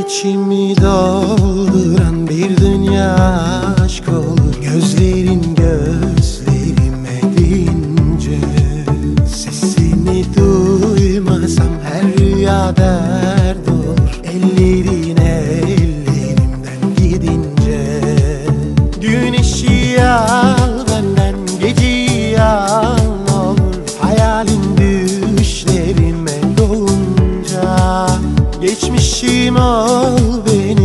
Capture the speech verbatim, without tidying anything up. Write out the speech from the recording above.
İçimi dolduran bir dünya aşk olur. Gözlerin gözlerime deyince, sesini duymasam her rüya dert olur. Ellerin ellerimden gidince, güneşi al benden, geceyi al ne olur. Hayalin düşlerime dolunca, geçmişim ol benim,